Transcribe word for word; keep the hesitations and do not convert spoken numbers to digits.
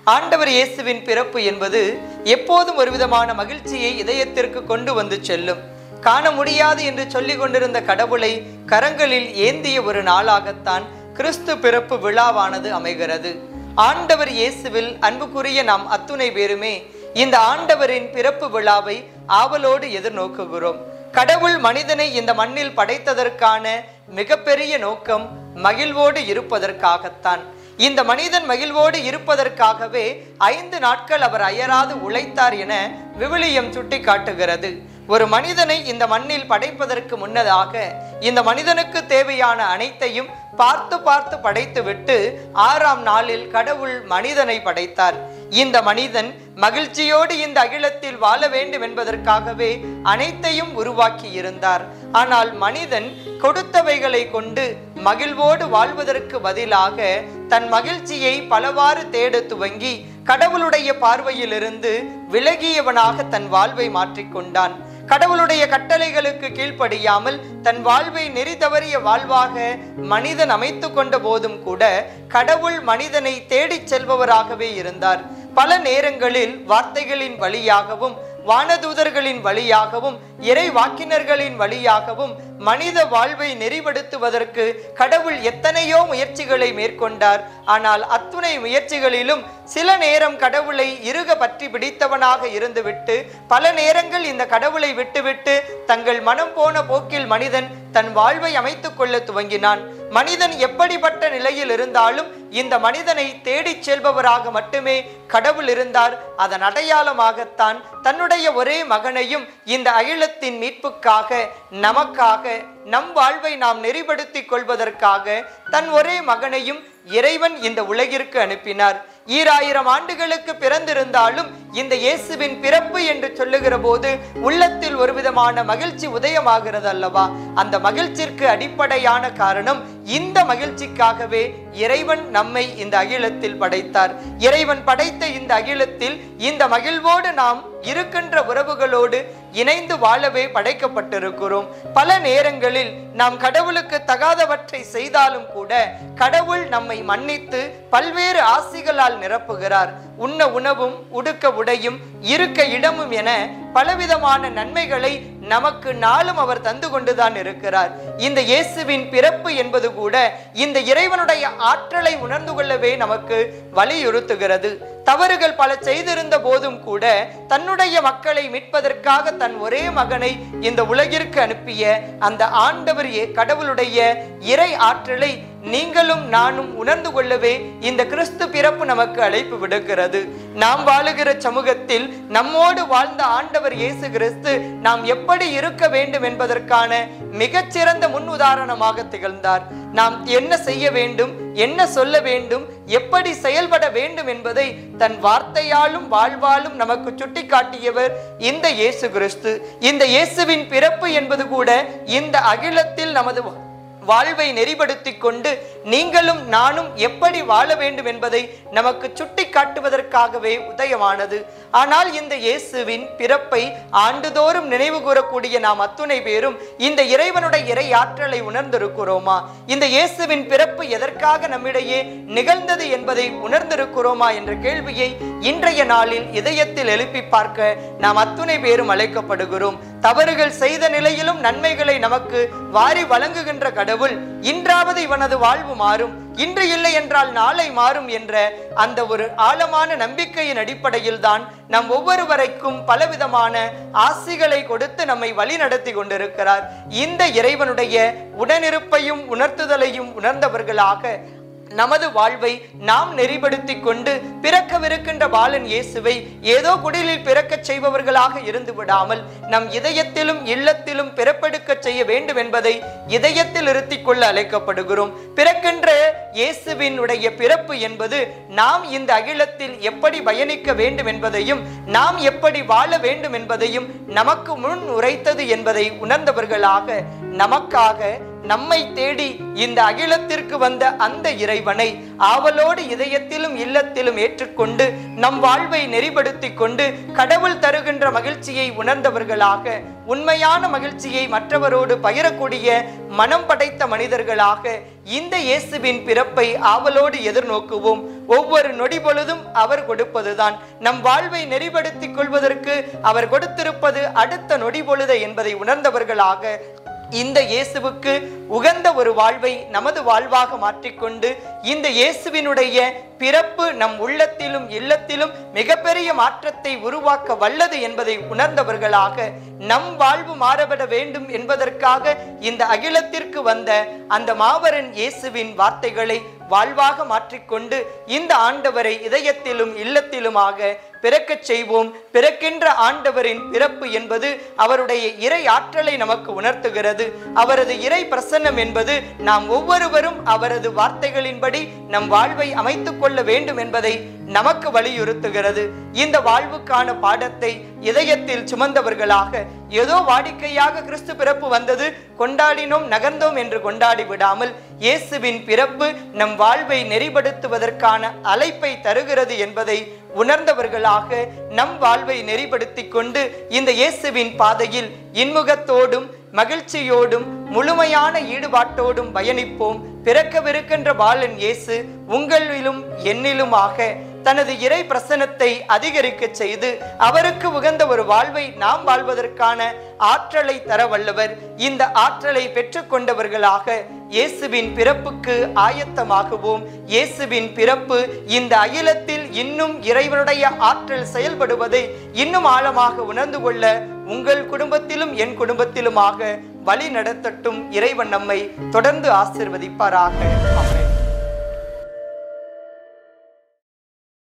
ஆண்டவர் இயேசுவின் பிறப்பு என்பது எப்போதும் ஒரு விதமான மகிழ்ச்சியை இதயத்திற்கு கொண்டு வந்து செல்லும். காண முடியாது என்று சொல்லிக் கொண்டிருந்த கடவுளை கரங்களில் ஏந்திய ஒரு நாளாகத்தான் கிறிஸ்து பிறப்பு விழாவானது அமைகிறது. ஆண்டவர் இயேசுவில் அன்புக்குரிய நாம் அத்துணை பேருமே இந்த ஆண்டவரின் பிறப்பு விழாவை ஆவலோடு எதிர்நோக்குகிறோம். கடவுள் மனிதனை இந்த மண்ணில் படைத்ததற்கான மிகப்பெரிய நோக்கம் மகிழ்வோடு இருப்பதற்காகத்தான். இந்த மனிதன் மகிழ்வோடு இருப்பதற்காகவே ஐந்து நாட்கள் அவர் அயராது உழைத்தார் என விவிலியம் சுட்டி காட்டுகிறது. ஒரு மனிதனை இந்த மண்ணில் படைப்பதற்கு முன்னதாக இந்த மனிதனுக்கு தேவையான அனைத்தையும் பார்த்து பார்த்து படைத்து விட்டு ஆறாம் நாளில் கடவுள் மனிதனை படைத்தார். இந்த மனிதன் மகிழ்ச்சியோடு இந்த அகிலத்தில் வாழ வேண்டும் என்பதற்காகவே அனைத்தையும் உருவாக்கி இருந்தார். ஆனால் மனிதன் கொடுத்தவைகளை கொண்டு மகிழ்வோடு வாழ்வதற்கு பதிலாக தன் மகிழ்ச்சியை பலவாறு தேட துவங்கி கடவுளுடைய பார்வையிலிருந்து விலகியவனாக தன் வாழ்வை மாற்றிக்கொண்டான். கடவுளுடைய கட்டளைகளுக்கு கீழ்ப்படியாமல் தன் வாழ்வை நெறி தவறிய வாழ்வாக மனிதன் அமைத்து கொண்ட போதும் கூட கடவுள் மனிதனை தேடிச் செல்பவராகவே இருந்தார். பல நேரங்களில் வார்த்தைகளின் வழியாகவும் வானதூதர்களின் வழியாகவும் இறை வாக்கினர்களின் வழியாகவும் மனித வாழ்வை நெறிப்படுத்துவதற்கு கடவுள் எத்தனையோ முயற்சிகளை மேற்கொண்டார். ஆனால் அத்துணை முயற்சிகளிலும் சில நேரம் கடவுளை இறுக பற்றி பிடித்தவனாக இருந்துவிட்டு பல நேரங்கள் இந்த கடவுளை விட்டுவிட்டு தங்கள் மனம் போன போக்கில் மனிதன் தன் வாழ்வை அமைத்துக் கொள்ள துவங்கினான். மனிதன் எப்படிப்பட்ட நிலையில் இருந்தாலும் இந்த மனிதனை தேடிச் செல்பவராக மட்டுமே கடவுள் இருந்தார். அதன் அடையாளமாகத்தான் தன்னுடைய ஒரே மகனையும் இந்த அகிலத்தின் மீட்புக்காக நமக்காக நம் வாழ்வை நாம் நெறிப்படுத்திக் கொள்வதற்காக தன் ஒரே மகனையும் இறைவன் இந்த உலகிற்கு அனுப்பினார். ஈராயிரம் ஆண்டுகளுக்கு பிறந்திருந்தாலும் இந்த இயேசுவின் பிறப்பு என்று சொல்லுகிற போது உள்ளத்தில் ஒரு விதமான மகிழ்ச்சி உதயமாகிறது அல்லவா? அந்த மகிழ்ச்சிக்கு அடிப்படையான காரணம் இந்த மகிழ்ச்சிக்காகவே இறைவன் நம்மை இந்த அகிலத்தில் படைத்தார். இறைவன் படைத்த இந்த அகிலத்தில் இந்த மகிழ்வோடு நாம் இருக்கின்ற உறவுகளோடு இணைந்து வாழவே படைக்கப்பட்டிருக்கிறோம். பல நேரங்களில் நாம் கடவுளுக்கு தகாதவற்றை செய்தாலும் கூட கடவுள் நம்மை மன்னித்து பல்வேறு ஆசிகளால் நிரப்புகிறார். உண்ண உணவும் உடுக்க உடையும் இருக்க இடமும் என பலவிதமான நன்மைகளை நமக்கு நாளும் அவர் தந்து கொண்டுதான் இருக்கிறார். இந்த இயேசுவின் பிறப்பு என்பது கூட இந்த இறைவனுடைய ஆற்றலை உணர்ந்து கொள்ளவே நமக்கு வலியுறுத்துகிறது. தவறுகள் பல செய்திருந்த போதும் கூட தன்னுடைய மக்களை மீட்பதற்காக தன் ஒரே மகனை இந்த உலகிற்கு அனுப்பிய அந்த ஆண்டவர் கடவுளுடைய இறை ஆற்றலை நீங்களும் நானும் உணர்ந்து கொள்ளவே இந்த கிறிஸ்து பிறப்பு நமக்கு அழைப்பு விடுக்கிறது. நாம் வாழுகிற சமூகத்தில் நம்மோடு வாழ்ந்த ஆண்டவர் இயேசு கிறிஸ்து நாம் எப்படி இருக்க வேண்டும் என்பதற்கான மிகச்சிறந்த முன் உதாரணமாக திகழ்ந்தார். நாம் என்ன செய்ய வேண்டும், என்ன சொல்ல வேண்டும், எப்படி செயல்பட வேண்டும் என்பதை தன் வார்த்தையாலும் வாழ்வாலும் நமக்கு சுட்டி காட்டியவர் இந்த இயேசு கிறிஸ்து. இந்த இயேசுவின் பிறப்பு என்பது கூட இந்த அகிலத்தில் நமது வாழ்வை நெறிப்படுத்தி கொண்டு நீங்களும் நானும் எப்படி வாழ வேண்டும் என்பதை நமக்கு சுட்டி காட்டுவதற்காகவே உதயமானது. ஆனால் இந்த இயேசுவின் பிறப்பை ஆண்டுதோறும் நினைவு கூறக்கூடிய நாம் அத்துணை பேரும் இந்த இறைவனுடைய இறை ஆற்றலை உணர்ந்திருக்கிறோமா? இந்த இயேசுவின் பிறப்பு எதற்காக நம்மிடையே நிகழ்ந்தது என்பதை உணர்ந்திருக்கிறோமா என்ற கேள்வியை இன்றைய நாளில் இதயத்தில் எழுப்பி பார்க்க நாம் அத்துணை பேரும் அழைக்கப்படுகிறோம். தவறுகள் செய்த நிலையிலும் நன்மைகளை நமக்கு வாரி வழங்குகின்ற கடவுள் இன்றாவது இவனது வாழ்வு மாறும், இன்று இல்லை என்றால் நாளை மாறும் என்ற அந்த ஒரு ஆழமான நம்பிக்கையின் அடிப்படையில் தான் நம் ஒவ்வொருவரைக்கும் பலவிதமான ஆசிகளை கொடுத்து நம்மை வழி நடத்தி கொண்டிருக்கிறார். இந்த இறைவனுடைய உடனிருப்பையும் உணர்த்துதலையும் உணர்ந்தவர்களாக நமது வாழ்வை நாம் நெறிப்படுத்தி கொண்டு பிறக்கவிருக்கின்ற பாலன் இயேசுவை ஏதோ குடிலில் பிறக்கச் செய்பவர்களாக இருந்து விடாமல் நம் இதயத்திலும் இல்லத்திலும் பிறப்பெடுக்க செய்ய வேண்டும் என்பதை இதயத்தில் இருத்திக் கொள்ள அழைக்கப்படுகிறோம். பிறக்கின்ற இயேசுவினுடைய பிறப்பு என்பது நாம் இந்த அகிலத்தில் எப்படி பயணிக்க வேண்டும் என்பதையும் நாம் எப்படி வாழ வேண்டும் என்பதையும் நமக்கு முன் உரைத்தது என்பதை உணர்ந்தவர்களாக நமக்காக நம்மை தேடி இந்த அகிலத்திற்கு வந்த அந்த இறைவனை ஆவலோடு இதயத்திலும் இல்லத்திலும் ஏற்றுக்கொண்டு நம் வாழ்வை நெறிப்படுத்தி கொண்டு கடவுள் தருகின்ற மகிழ்ச்சியை உணர்ந்தவர்களாக உண்மையான மகிழ்ச்சியை மற்றவரோடு பகிரக்கூடிய மனம் படைத்த மனிதர்களாக இந்த இயேசுவின் பிறப்பை ஆவலோடு எதிர்நோக்குவோம். ஒவ்வொரு நொடி பொழுதும் அவர் கொடுப்பதுதான். நம் வாழ்வை நெறிப்படுத்திக் கொள்வதற்கு அவர் கொடுத்திருப்பது அடுத்த நொடி பொழுதை என்பதை உணர்ந்தவர்களாக இந்த இயேசுவுக்கு உகந்த ஒரு வாழ்வை நமது வாழ்வாக மாற்றிக்கொண்டு இந்த இயேசுவினுடைய பிறப்பு நம் உள்ளத்திலும் இல்லத்திலும் மிகப்பெரிய மாற்றத்தை உருவாக்க வல்லது என்பதை உணர்ந்தவர்களாக நம் வாழ்வு மாறப்பட வேண்டும் என்பதற்காக இந்த அகிலத்திற்கு வந்த அந்த மாபெரும் இயேசுவின் வார்த்தைகளை வாழ்வாக மாற்றிக்கொண்டு இந்த ஆண்டவரை இதயத்திலும் இல்லத்திலுமாக பிறக்கச் செய்வோம். பிறக்கின்ற ஆண்டவரின் பிறப்பு என்பது அவருடைய இறை ஆற்றலை நமக்கு உணர்த்துகிறது. அவரது இறை பிரசன்னம் என்பது நாம் ஒவ்வொருவரும் அவரது வார்த்தைகளின்படி நம் வாழ்வை அமைத்துக் கொள்ள வேண்டும் என்பதை நமக்கு வலியுறுத்துகிறது. இந்த வாழ்வுக்கான பாடத்தை இதயத்தில் சுமந்தவர்களாக ஏதோ வாடிக்கையாக கிறிஸ்து பிறப்பு வந்தது, கொண்டாடினோம், நகர்ந்தோம் என்று கொண்டாடி விடாமல் இயேசுவின் பிறப்பு நம் வாழ்வை நெறிப்படுத்துவதற்கான அழைப்பை தருகிறது என்பதை உணர்ந்தவர்களாக நம் வாழ்வை நெறிப்படுத்திக் கொண்டு இந்த இயேசுவின் பாதையில் இன்முகத்தோடும் மகிழ்ச்சியோடும் முழுமையான ஈடுபாட்டோடும் பயணிப்போம். பிறக்கவிருக்கின்ற பாலன் இயேசு உங்களிலும் என்னிலுமாக தனது இறை பிரசன்னத்தை அதிகரிக்க செய்து அவருக்கு உகந்த ஒரு வாழ்வை நாம் வாழ்வதற்கான ஆற்றலை தர வல்லவர். இந்த ஆற்றலை பெற்றுக்கொண்டவர்களாக இயேசுவின் பிறப்புக்கு ஆயத்தமாகுவோம். இயேசுவின் பிறப்பு இந்த அகிலத்தில் இன்னும் இறைவனுடைய ஆற்றல் செயல்படுவதை இன்னும் ஆழமாக உணர்ந்து கொள்ள உங்கள் குடும்பத்திலும் என் குடும்பத்திலுமாக வழி நடத்தட்டும். இறைவன் நம்மை தொடர்ந்து ஆசீர்வதிப்பாராக.